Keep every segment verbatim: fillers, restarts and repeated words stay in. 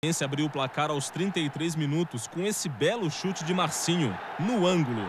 Esse abriu o placar aos trinta e três minutos com esse belo chute de Marcinho, no ângulo.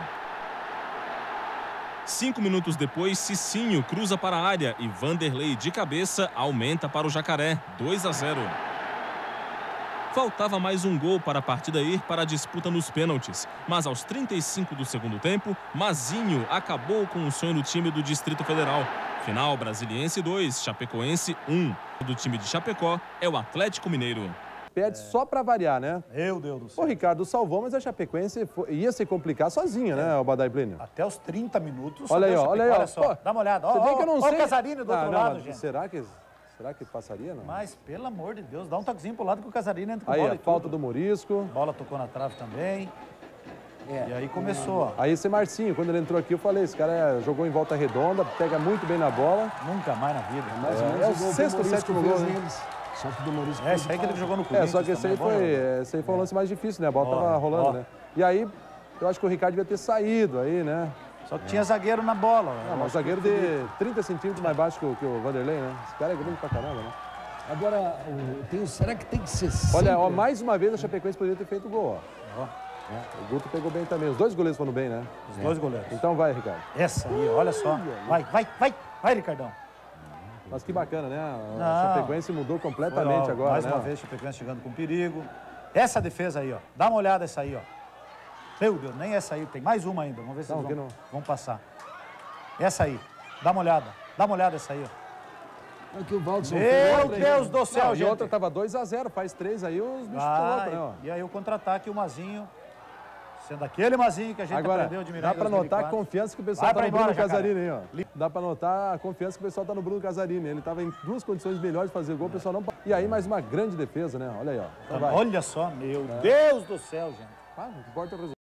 Cinco minutos depois, Cicinho cruza para a área e Vanderlei de cabeça aumenta para o Jacaré, dois a zero. Faltava mais um gol para a partida ir para a disputa nos pênaltis, mas aos trinta e cinco do segundo tempo, Mazinho acabou com o sonho do time do Distrito Federal. Final Brasiliense dois, Chapecoense um. O do time de Chapecó é o Atlético Mineiro. Pede é. só para variar, né? Meu Deus do céu. O Ricardo salvou, mas a Chapecoense ia se complicar sozinha, é. né, o Badai Plínio? Até os trinta minutos. Olha aí, ó, olha aí, ó. Olha só, Pô, dá uma olhada. Ó, ó, que eu não ó sei. o Casarini do outro ah, não, lado, gente. Será que, será que passaria, não? Mas, pelo amor de Deus, dá um toquezinho pro lado que o Casarini entra com aí, bola a falta do Morisco. A bola tocou na trave também. É. E aí começou, ó. Aí esse Marcinho, quando ele entrou aqui, eu falei, esse cara é, jogou em volta redonda, pega muito bem na bola. Nunca mais na vida. Mas é, é o sexto ou sétimo gol deles. Só que do Morisco. É, esse aí que ele jogou no Corinthians. É, só que esse aí, foi, esse aí foi o lance mais difícil, né? A bola ó, tava rolando, ó. né? E aí, eu acho que o Ricardo devia ter saído aí, né? Só que é. tinha zagueiro na bola. Não, mas o zagueiro de trinta centímetros mais baixo que o, que o Vanderlei, né? Esse cara é grande pra caramba, né? Agora, o, tem, será que tem que ser Olha, sempre... ó, mais uma vez a Chapecoense poderia ter feito gol, ó. ó. É. O Guto pegou bem também. Os dois goleiros foram bem, né? Os dois goleiros. Então vai, Ricardo. Essa aí, olha só. Vai, vai, vai, vai, Ricardão. Mas que bacana, né? A Não. Chapecoense mudou completamente Foi, ó, agora, mais né? uma vez, a Chapecoense chegando com perigo. Essa defesa aí, ó. Dá uma olhada essa aí, ó. Meu Deus, nem essa aí. Tem mais uma ainda. Vamos ver se não, eles vão, não. vão passar. Essa aí. Dá uma olhada. Dá uma olhada essa aí, ó. É que o Valdson Meu Deus do céu, não, gente. E outra tava dois a zero, faz três aí, os bichos estão loucos, né? Ó. E aí o contra-ataque, o Mazinho. Sendo aquele Mazinho que a gente Agora, aprendeu a admirar. dá pra notar a confiança que o pessoal Vai tá no embora, Bruno Jacaré. Casarini, hein, ó. Dá pra notar a confiança que o pessoal tá no Bruno Casarini. Ele tava em duas condições melhores de fazer gol, o pessoal não... E aí, mais uma grande defesa, né? Olha aí, ó. Então Olha só, meu é. Deus do céu, gente. Ah, não importa o resultado.